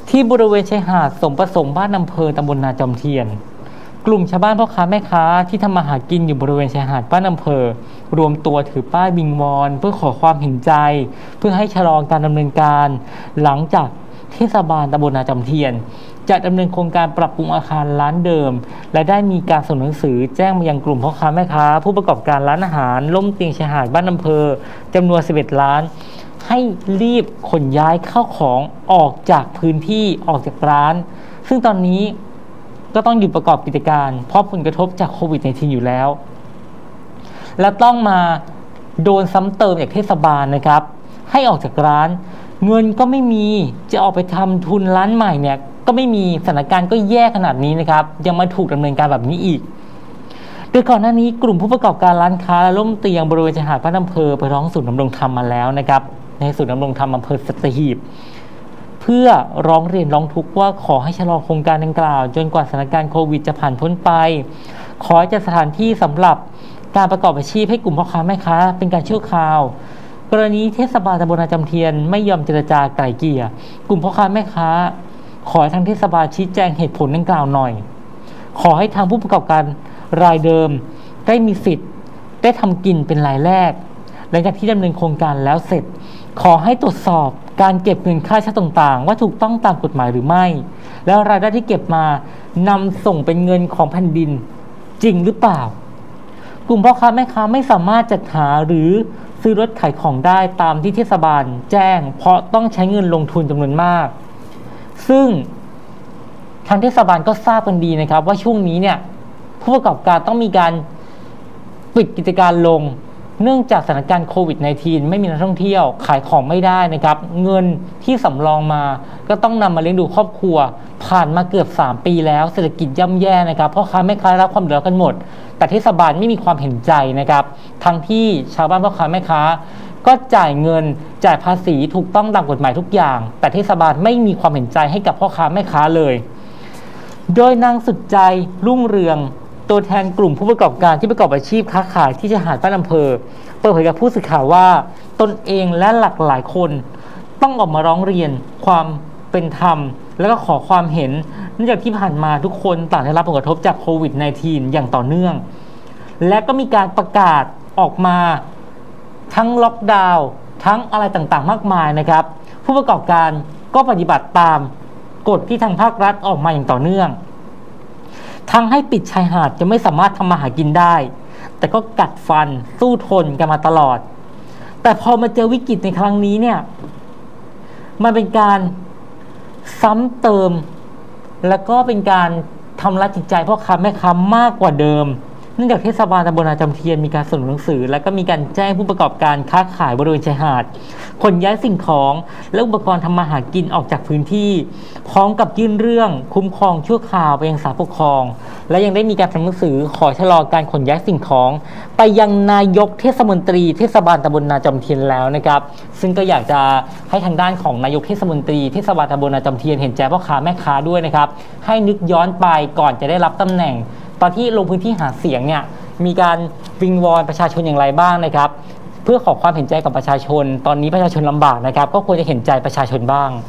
ที่บริเวณชายหาดสมประสงค์บ้านอำเภอตำบลนาจอมเทียนกลุ่มชาวบ้านพ่อค้าแม่ค้าที่ทำมาหากินอยู่บริเวณชายหาดบ้านอำเภอรวมตัวถือป้ายวิงวอนเพื่อขอความเห็นใจเพื่อให้ชะลอการดำเนินการหลังจากเทศบาลตำบลนาจอมเทียนจะดำเนินโครงการปรับปรุงอาคารร้านเดิมและได้มีการส่งหนังสือแจ้งมายังกลุ่มพ่อค้าแม่ค้าผู้ประกอบการร้านอาหารล่มเตียงชายหาดบ้านอำเภอจำนวน11ร้านให้รีบขนย้ายเข้าของออกจากพื้นที่ออกจากร้านซึ่งตอนนี้ก็ต้องหยุดประกอบกิจการเพราะผลกระทบจากโควิด-19 อยู่แล้วและต้องมาโดนซ้ำเติมจากเทศบาลนะครับให้ออกจากร้านเงินก็ไม่มีจะออกไปทำทุนร้านใหม่เนี่ยก็ไม่มีสถานการณ์ก็แย่ขนาดนี้นะครับยังมาถูกดำเนินการแบบนี้อีกโดยก่อนหน้านี้กลุ่มผู้ประกอบการร้านค้าและร่มเตียงบริเวณชายหาดบ้านอำเภอไปร้องศูนย์ดำรงธรรมมาแล้วนะครับในศูนย์ดำรงธรรมอำเภอสัตหีบเพื่อร้องเรียนร้องทุกข์ว่าขอให้ชะลอโครงการดังกล่าวจนกว่าสถานการณ์โควิดจะผ่านพ้นไปขอจัดสถานที่สำหรับการประกอบอาชีพให้กลุ่มพ่อค้าแม่ค้าเป็นการชั่วคราวกรณีเทศบาลตำบลนาจอมเทียนไม่ยอมเจรจาไกล่เกลี่ยกลุ่มพ่อค้าแม่ค้าขอให้ทางเทศบาลชี้แจงเหตุผลดังกล่าวหน่อยขอให้ทางผู้ประกอบการรายเดิมได้มีสิทธิ์ได้ทำกินเป็นรายแรกหลังจากที่ดำเนินโครงการแล้วเสร็จขอให้ตรวจสอบการเก็บเงินค่าเช่าต่างๆว่าถูกต้องตามกฎหมายหรือไม่แล้วรายได้ที่เก็บมานำส่งเป็นเงินของแผ่นดินจริงหรือเปล่ากลุ่มพ่อค้าแม่ค้าไม่สามารถจัดหาหรือซื้อรถขายของได้ตามที่เทศบาลแจ้งเพราะต้องใช้เงินลงทุนจำนวนมากซึ่งทางเทศบาลก็ทราบกันดีนะครับว่าช่วงนี้เนี่ยผู้ประกอบการต้องมีการปิดกิจการลงเนื่องจากสถานการณ์โควิด-19 ไม่มีนักท่องเที่ยวขายของไม่ได้นะครับเงินที่สำรองมาก็ต้องนำมาเลี้ยงดูครอบครัวผ่านมาเกือบ3 ปีแล้วเศรษฐกิจย่ำแย่นะครับพ่อค้าแม่ค้ารับความเดือดร้อนกันหมดแต่เทศบาลไม่มีความเห็นใจนะครับทั้งที่ชาวบ้านพ่อค้าแม่ค้าก็จ่ายเงินจ่ายภาษีถูกต้องตามกฎหมายทุกอย่างแต่เทศบาลไม่มีความเห็นใจให้กับพ่อค้าแม่ค้าเลยโดยนางสุดใจรุ่งเรืองตัวแทนกลุ่มผู้ประกอบการที่ประกอบอาชีพค้าขายที่ชายหาดบ้านอำเภอเปิดเผยกับผู้สื่อข่าวว่าตนเองและหลากหลายคนต้องออกมาร้องเรียนความเป็นธรรมและก็ขอความเห็นเนื่องจากที่ผ่านมาทุกคนต่างได้รับผลกระทบจากโควิด-19 อย่างต่อเนื่องและก็มีการประกาศออกมาทั้งล็อกดาวน์ทั้งอะไรต่างๆมากมายนะครับผู้ประกอบการก็ปฏิบัติตามกฎที่ทางภาครัฐออกมาอย่างต่อเนื่องทั้งให้ปิดชายหาดจะไม่สามารถทำมาหากินได้แต่ก็กัดฟันสู้ทนกันมาตลอดแต่พอมาเจอวิกฤตในครั้งนี้เนี่ยมันเป็นการซ้ำเติมแล้วก็เป็นการทำร้ายจิตใจพ่อค้าแม่ค้ามากกว่าเดิมเนื่องจากเทศบาลตำบลนาจอมเทียนมีการส่งหนังสือและก็มีการแจ้งผู้ประกอบการค้าขายบริเวณชายหาดขนย้ายสิ่งของและอุปกรณ์ทำมาหากินออกจากพื้นที่พร้อมกับยื่นเรื่องคุ้มครองชั่วคราวไปยังศาลปกครองและยังได้มีการทำหนังสือขอชะลอการขนย้ายสิ่งของไปยังนายกเทศมนตรีเทศบาลตำบลนาจอมเทียนแล้วนะครับซึ่งก็อยากจะให้ทางด้านของนายกเทศมนตรีเทศบาลตำบลนาจอมเทียนเห็นใจพ่อค้าแม่ค้าด้วยนะครับให้นึกย้อนไปก่อนจะได้รับตำแหน่งตอนที่ลงพื้นที่หาเสียงเนี่ยมีการวิงวอนประชาชนอย่างไรบ้างนะครับเพื่อขอความเห็นใจกับประชาชนตอนนี้ประชาชนลำบากนะครับก็ควรจะเห็นใจประชาชนบ้าง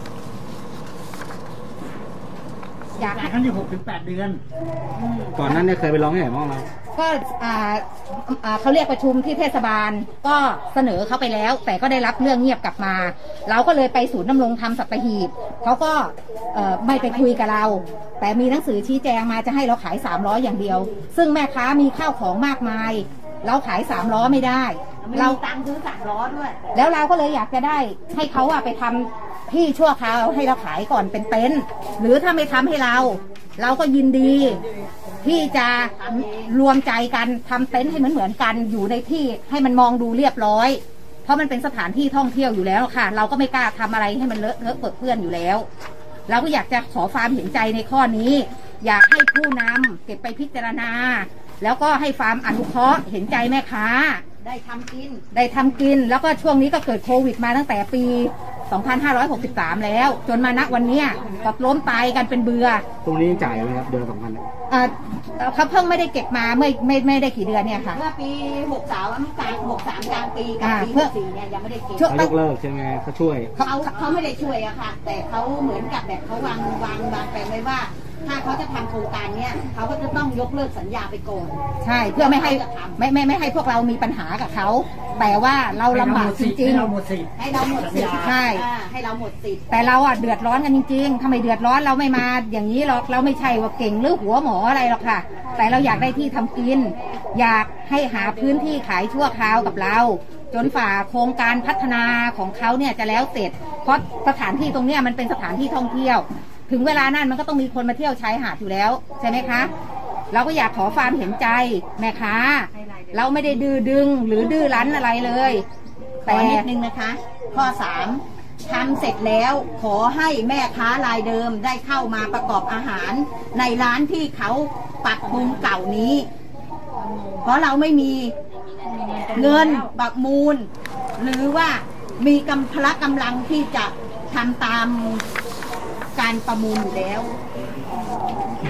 อยากให้อยู่6-8 เดือนก่อนนั้นเนี่ยเคยไปร้องที่ไหนบ้างแล้วก็เขาเรียกประชุมที่เทศบาลก็เสนอเขาไปแล้วแต่ก็ได้รับเรื่องเงียบกลับมาเราก็เลยไปศูนย์ดำรงธรรมสัตหีบเขาก็ไม่ไปคุยกับเราแต่มีหนังสือชี้แจงมาจะให้เราขาย300อย่างเดียวซึ่งแม่ค้ามีข้าวของมากมายเราขาย300ไม่ได้เราตังค์ซื้อ300ด้วยแล้วเราก็เลยอยากจะได้ให้เขาไปทำที่ชั่วคราวให้เราขายก่อนเป็นเต็นท์หรือถ้าไม่ทำให้เราก็ยินดีที่จะรวมใจกันทำเต็นท์ให้เหมือนกันอยู่ในที่ให้มันมองดูเรียบร้อยเพราะมันเป็นสถานที่ท่องเที่ยวอยู่แล้วค่ะเราก็ไม่กล้าทำอะไรให้มันเลอะเทอะเปื้อนอยู่แล้วเราก็อยากจะขอความเห็นใจในข้อนี้อยากให้ผู้นำเก็บไปพิจารณาแล้วก็ให้ฟาร์มอนุเคราะห์เห็นใจแม่ค้าได้ทำกินแล้วก็ช่วงนี้ก็เกิดโควิดมาตั้งแต่ปี 2563 แล้ว จนมาณวันเนี้ยก็ล้มตายกันเป็นเบื่อตรงนี้จ่ายไหมครับเดือนละ2,000เนี่ยเขาเพิ่งไม่ได้เก็บมาไม่ได้กี่เดือนเนี่ยค่ะเมื่อปี63กลาง63กลางปีกับปี64เนี่ยยังไม่ได้เก็บเขายกเลิกใช่ไหมเขาช่วยเขาไม่ได้ช่วยอะค่ะ แต่เขาเหมือนกับแบบเขาวางแผนไว้ว่า ถ้าเขาจะทำโครงการเนี้ยเขาก็จะต้องยกเลิกสัญญาไปก่อนใช่เพื่อไม่ให้ไม่ให้พวกเรามีปัญหากับเขาแต่ว่าเราลำบากจริงๆให้เราหมดสิทธิ์ใช่ให้เราหมดสิทธิ์แต่เราเดือดร้อนกันจริงๆทำไมเดือดร้อนเราไม่มาอย่างนี้หรอกเราไม่ใช่ว่าเก่งหรือหัวหมออะไรหรอกค่ะ แต่เราอยากได้ที่ทำกิน อยากให้หาพื้นที่ขายชั่วคราวกับเรา จนฝ่าโครงการพัฒนาของเขาเนี่ยจะแล้วเสร็จ เพราะสถานที่ตรงเนี้ยมันเป็นสถานที่ท่องเที่ยว ถึงเวลานั้นมันก็ต้องมีคนมาเที่ยวชายหาดอยู่แล้วใช่ไหมคะเราก็อยากขอความเห็นใจแม่ค้าเราไม่ได้ดื้อดึงหรือดื้อรั้นอะไรเลยแต่นิดนึงนะคะ ข้อ 3 ทำเสร็จแล้วขอให้แม่ค้ารายเดิมได้เข้ามาประกอบอาหารในร้านที่เขาปรับปรุงเก่านี้ เพราะเราไม่มีเงินประมูล หรือว่ามีพละกำลังที่จะทำตามการประมูลอยู่แล้ว